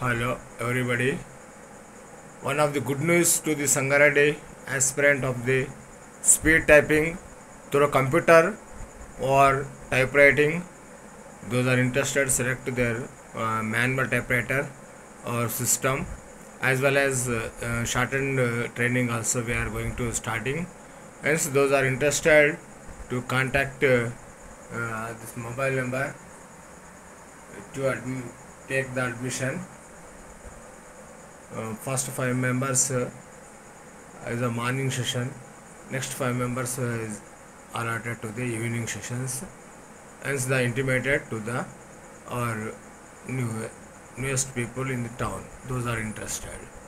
Hello everybody. One of the good news to the Sangareddy aspirant of the speed typing through a computer or typewriting. Those are interested select their manual typewriter or system, as well as shortened training also we are going to starting. Hence those are interested to contact this mobile number to take the admission. First 5 members is a morning session, next 5 members is allotted to the evening sessions. Hence the intimated to the newest people in the town, those are interested.